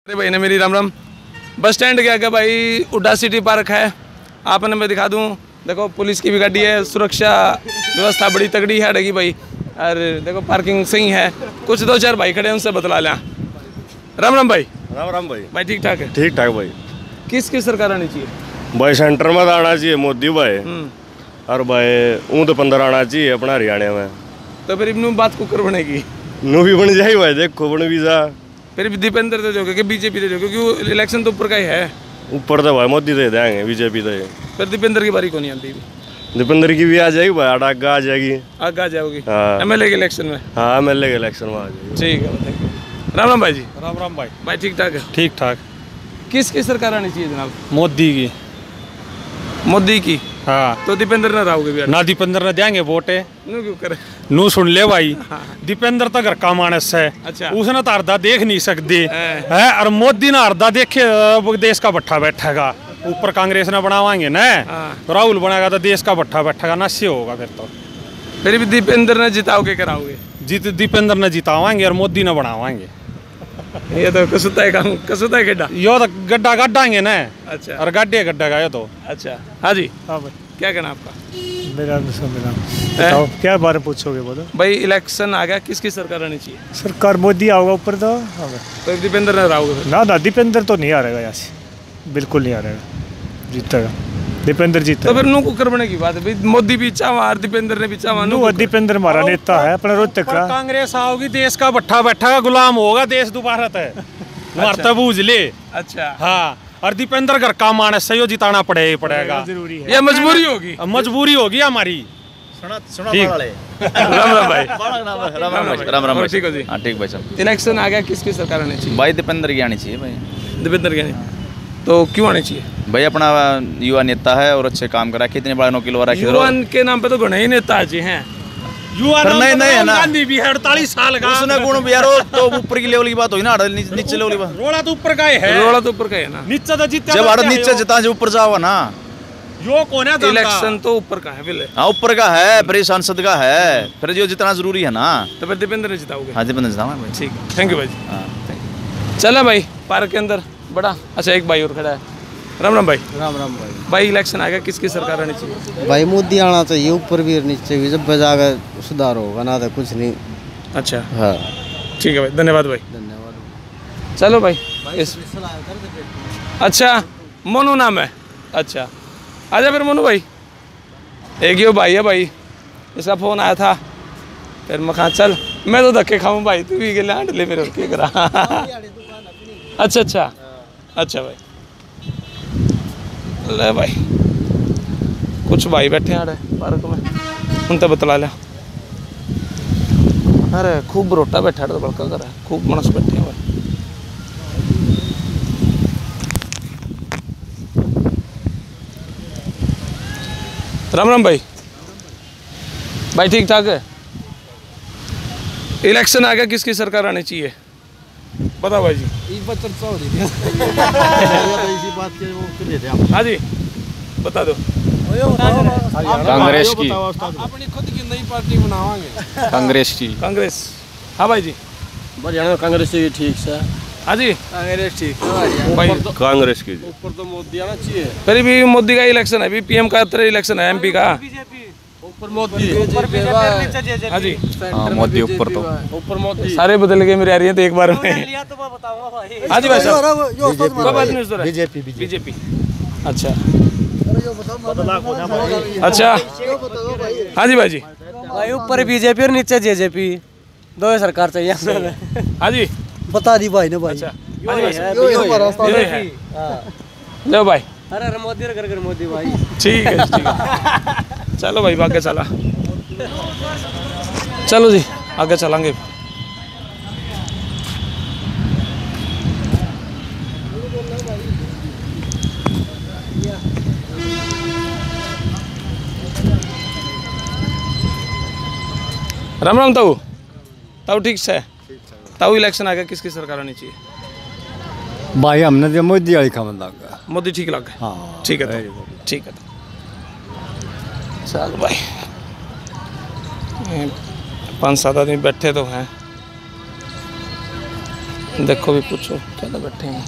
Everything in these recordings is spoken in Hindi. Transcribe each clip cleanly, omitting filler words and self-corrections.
भाई ने मेरी राम राम। बस स्टैंड के आगे भाई उड्डा सिटी पार्क है, आपने मैं दिखा दूं। देखो पुलिस की भी गाड़ी है, सुरक्षा व्यवस्था बड़ी तगड़ी है रहेगी भाई। और देखो पार्किंग सही है। कुछ दो चार भाई खड़े हैं, उनसे बतला लें। राम राम भाई। राम राम भाई। भाई ठीक ठाक है? ठीक ठाक भाई। किसकी सरकार आनी चाहिए भाई? सेंटर में आना चाहिए मोदी भाई। और भाई तो 15 आना चाहिए अपना हरियाणा में। तो फिर इनू बात कुकर बनेगी, नू भी बन जाए भाई। देखो बन भी जा, फिर दीपेंद्र दे दो कि बीजेपी दे दो, क्योंकि इलेक्शन तो ऊपर का ही है। ऊपर तो भाई मोदी दे देंगे, बीजेपी दे। फिर दीपेंद्र की बारी को नहीं आती। दीपेंद्र की भी आ जाएगी भाई, आगे आ जाएगी। आगे आ जाओगी हाँ। एमएलए के इलेक्शन में? हाँ एमएलए के इलेक्शन में आ जाएगी। ठीक है, थैंक यू। राम राम भाई जी। राम राम भाई। भाई ठीक ठाक है? ठीक ठाक। किसकी सरकार आनी चाहिए जनाब? मोदी की। मोदी की? हाँ। तो दीपेंद्र न राव भी ना दीपेंद्र ने देंगे वोटे। नू क्यों करे? नू सुन ले भाई, दीपेंद्र तो घर का मानस है। अच्छा। उसने तो अर्धा देख नहीं सकती है, और मोदी ने अर्धा देखे देश का भट्ठा बैठेगा। ऊपर कांग्रेस ने बनावाएंगे ना, तो राहुल बनाएगा तो देश का भट्ठा बैठेगा, नश्य होगा फिर तो। फिर भी दीपेंद्र ने जिताओगे कराओगे? दीपेंद्र ने जितावाएंगे और मोदी ने बनावाएंगे। ये तो कसुता है काम, कसुता है गड्ढा। यो तो गड्ढा गड्ढाएंगे ना। अच्छा। और गड्ढे गड्ढा का ये तो। अच्छा हाँ जी। हाँ भाई। क्या कहना आपका? मेरा बताओ क्या बारे में पूछोगे बोलो। भाई इलेक्शन आ गया, किसकी सरकार आनी चाहिए? सरकार मोदी आओगा ऊपर तो। तो दीपेंद्र ने राव ना दीपेंद्र तो नहीं आ रहेगा यहाँ से, बिल्कुल नहीं आ रहेगा, जीतेगा दीपेंद्र जीता। तो फिर नू कुकर बने की बात है भाई। मोदी भी चावा और दीपेंद्र ने भी चावा। दीपेंद्र हमारा नेता है अपना रोहतक का। कांग्रेस आओगी देश का भट्ठा बैठा गुलाम होगा देश दोबारा तक बूझ ले। अच्छा हाँ। और दीपेंद्र घर का मानस से जिताना पड़ेगा, जरूरी है। ये मजबूरी होगी, मजबूरी होगी हमारी। राम राम भाई। राम राम ठीक हो जी? हाँ ठीक भाई साहब। इलेक्शन आ गया, किसकी सरकार आनी चाहिए? भाई दीपेंद्र की आनी चाहिए भाई। दीपेंद्र की? तो क्यों आनी चाहिए भाई? अपना युवा नेता है और अच्छे काम करा, कितने बड़ा नौकरी लगा रखी। युवा के नाम पे तो घने ही नेता जी हैं। युवा नहीं नहीं है ना, गांधी भी है 48 साल का। उसने गुण भी यार, तो ऊपर की लेवल की बात हुई ना, नीचे लेवल की बात। रोड़ा तो ऊपर का है। रोड़ा तो ऊपर का है ना। नीचे तो जीता, जब भारत नीचे जिता ऊपर जाओ ना। यो कौन है? इलेक्शन तो ऊपर का है फिर। हाँ ऊपर का है, फिर सांसद का है, फिर जो जितना जरूरी है ना। तो फिर दीपेंद्र ने जिताओगे? हाँ दीपेंद्र जिताऊंगा भाई। ठीक है, थैंक यू भाई जी। हाँ चला भाई पार्क के अंदर बड़ा अच्छा एक भाई और खड़ा है। राम राम भाई। राम राम भाई। भाई इलेक्शन आ गया, किसकी सरकार आनी चाहिए? भाई मोदी आना चाहिए, ऊपर भी और नीचे भी, जब बजाकर सुधार होगा ना तो कुछ नहीं। अच्छा हाँ ठीक है भाई, धन्यवाद भाई। धन्यवाद। चलो भाई अच्छा मोनू नाम है। अच्छा आजा फिर मोनू भाई। एक ही भाई है भाई, इसका फ़ोन आया था, फिर मैं कहा चल मैं तो धक्के खाऊं भाई, तू भी गले हांड ले मेरे के करा। अच्छा अच्छा अच्छा भाई। ले भाई कुछ भाई बैठे हैं पार्क में, उनसे बतला लिया। अरे खूब बरोटा बैठा तो बड़का कर है, खूब मनस बैठे हैं भाई। राम राम भाई। भाई ठीक ठाक है? इलेक्शन आ गया, किसकी सरकार आनी चाहिए बताओ भाई जी। हाँ जी बता दो। कांग्रेस की। अपनी खुद की नई पार्टी बनावांगे। कांग्रेस की। कांग्रेस? हाँ भाई जी। हरियाणा कांग्रेस की ठीक से। हाँ जी कांग्रेस ठीक है भाई। कांग्रेस की। ऊपर तो मोदी आना चाहिए। फिर भी मोदी का इलेक्शन है, अभी पीएम का इलेक्शन है, एमपी का। ऊपर मोदी। हाँ जी मोदी ऊपर तो। ऊपर मोदी। सारे बदल गए मेरी आ रही है तो एक बार में। हाँ जी भाई साहब। बीजेपी। बीजेपी अच्छा अच्छा। हाँ जी भाई जी। भाई ऊपर बीजेपी और नीचे जेजेपी, दो सरकार चाहिए। हाँ जी बता दी भाई ने भाई। अच्छा हाँ जी भाई साहब। लो भाई। अरे मोदी और घर मोदी भाई। ठीक है ठीक है। चलो भाई आगे चला, चलो जी आगे चलेंगे। राम राम ताऊ। ताऊ ठीक से? ताऊ इलेक्शन आ गया, किसकी सरकार आनी चाहिए? भाई हमने तो मोदी वाली का बंदा। मोदी ठीक लग गया? हाँ ठीक है ठीक है। चल भाई 5-7 आदमी बैठे तो हैं, देखो भी पूछो क्या बैठे हैं।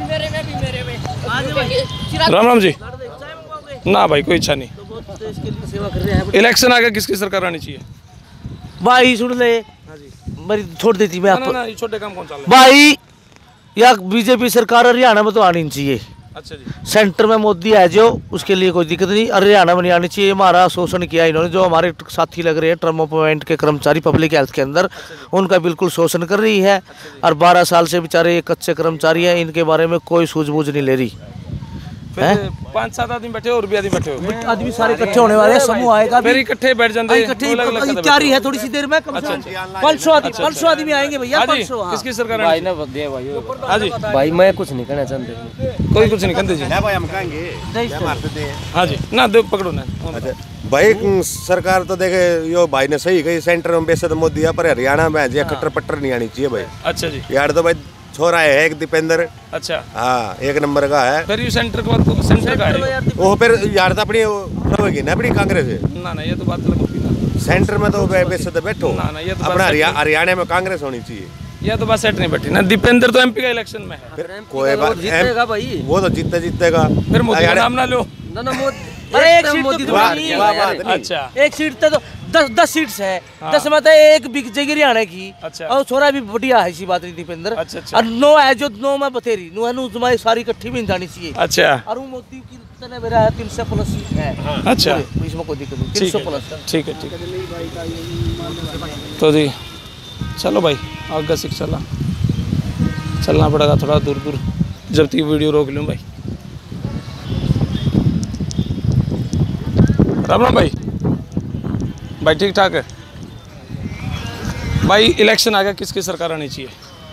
राम राम जी। ना भाई कोई इच्छा नहीं। इलेक्शन आ गया, किसकी सरकार आनी चाहिए? भाई सुन ले, मेरी छोड़ देती मैं ना ना, ये छोटे काम कौन चल भाई, या बीजेपी सरकार हरियाणा में तो आनी नहीं चाहिए। अच्छा जी। सेंटर में मोदी है जो, उसके लिए कोई दिक्कत नहीं। हरियाणा में नहीं आनी चाहिए। हमारा शोषण किया इन्होंने, जो हमारे साथी लग रहे हैं टर्म पॉइंट के कर्मचारी पब्लिक हेल्थ के अंदर, उनका बिल्कुल शोषण कर रही है। और 12 साल से बेचारे कच्चे कर्मचारी हैं, इनके बारे में कोई सूझबूझ नहीं ले रही। 5-7 आदमी बैठे हो और भी आदमी बैठे हो, आदमी सारे इकट्ठे होने वाले हैं, समूह आएगा फिर इकट्ठे बैठ जाते हैं। तैयारी है थोड़ी सी देर में, 500 आदमी आएंगे भैया। 500 किसकी सरकार भाई ने बद दिया भाई। हाँ जी भाई मैं कुछ नहीं कहना चाहते, कोई कुछ नहीं कहते जी। भाई हम कहेंगे हाँ जी ना, दो पकड़ो ना। भाई सरकार तो देखे यो भाई ने सही कही, सेंटर में वैसे तो मोदी है, पर हरियाणा में जो कट्टर पट्टर नहीं आनी चाहिए भाई। अच्छा जी। यार तो भाई छोरा है एक दीपेंद्र। अच्छा हाँ, 1 नंबर का है। फिर ये सेंटर का सेंटर का है वो फिर यार तो अपनी होगी ना, अपनी कांग्रेस है ना। ना ये तो बात लगी सेंटर में, तो वैसे तो बैठो ना ना, ये तो अपना हरियाणा में कांग्रेस होनी चाहिए। ये तो बात सेट नहीं बैठी ना। दीपेंद्र तो एमपी का इलेक्शन में है, फिर कोई बात जीतेगा भाई, वो तो जीतेगा। फिर मोदी का नाम ना लो। ना ना मोदी, अरे एक सीट तो अच्छा एक सीट तो 10 सीट्स है। 10 में तो एक बिक जाएगी हरियाणा की। अच्छा। और छोरा भी बढ़िया है, ऐसी बात नहीं दीपेंद्र। अच्छा अच्छा। और 9 है जो 9 में बथेरी नो है, नु तुम्हारी सारी इकट्ठी भी नहीं जानी चाहिए। अच्छा। और वो मोदी की तरह मेरा 300 प्लस सीट है। अच्छा, इसमें कोई दिक्कत नहीं, ठीक 300 है प्लस। ठीक है ठीक है। तो जी चलो भाई आगे सीख चलना पड़ेगा थोड़ा दूर दूर, जब तक वीडियो रोक लूँ भाई। राम राम भाई। भाई ठीक ठाक है भाई। इलेक्शन आ गया, किसकी सरकार आनी चाहिए?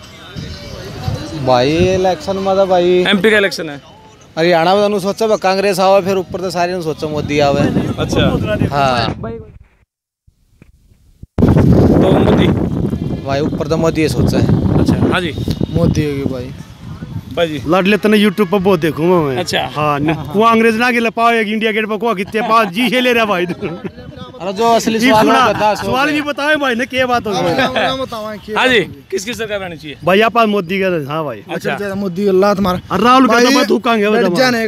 भाई इलेक्शन में तो भाई एमपी का इलेक्शन है। हरियाणा में तो सोचा कांग्रेस आवे, फिर ऊपर तो सारे सोचा मोदी आवे। अच्छा हाँ तो मोदी भाई, ऊपर तो मोदी सोचा है। अच्छा हाँ जी मोदी होगी भाई। भाई जी लड़ले तने यूट्यूब पर बहुत देखूं मैं। अच्छा हाँ को अंग्रेज ना गिले पाओ एक इंडिया गेट पर को कितने पास जी से ले रहा भाई। अरे जो असली सवाल भी बताओ भाई ने क्या बात हो गई। हाँ जी किसकी सरकार आनी चाहिए? भैया पास मोदी का। हाँ भाई अच्छा मोदी अल्लाह तुम्हारा। राहुल का तो थूकांगे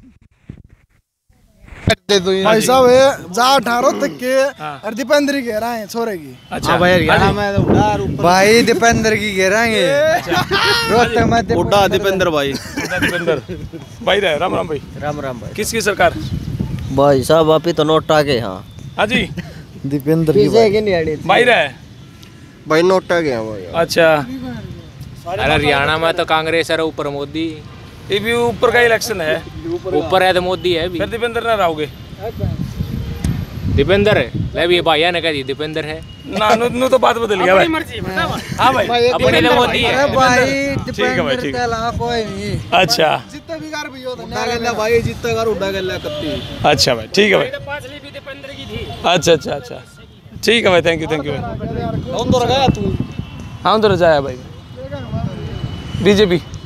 भाई साहब जा 18 तक के और दीपेंद्र की कह रहे हैं छोरे की। अच्छा भाई हरियाणा में तो भाई दीपेंद्र की कह रहे हैं। रोहतक में उड्डा दीपेंद्र भाई। दीपेंद्र भाई रहे। राम राम भाई। राम राम भाई। किसकी सरकार? भाई साहब आप ही तो नोट आ गए। हाँ हाँ जी दीपेंद्र की भाई रहे। भाई नोट आ गया भाई। अच्छा अरे हरियाणा में तो कांग्रेस है, ऊपर मोदी। ये भी ऊपर का इलेक्शन है, ऊपर है तो मोदी है भी। फिर दीपेंद्र ना रहोगे? दीपेंद्र है ले भी, भाइया ने कह दी दीपेंद्र है ना। नु तो बात बदल गया भाई। हाँ भाई अपने तो मोदी है भाई। ठीक है भाई ठीक है। कोई नहीं। अच्छा जितने भी गार भी होता भाई जितना कर उड़ा गया कत्ती। अच्छा भाई ठीक है भाई। अच्छा अच्छा अच्छा ठीक है भाई। थैंक यू भाई। कौन तो रखा तू? हाँ उधर जाया भाई बीजेपी।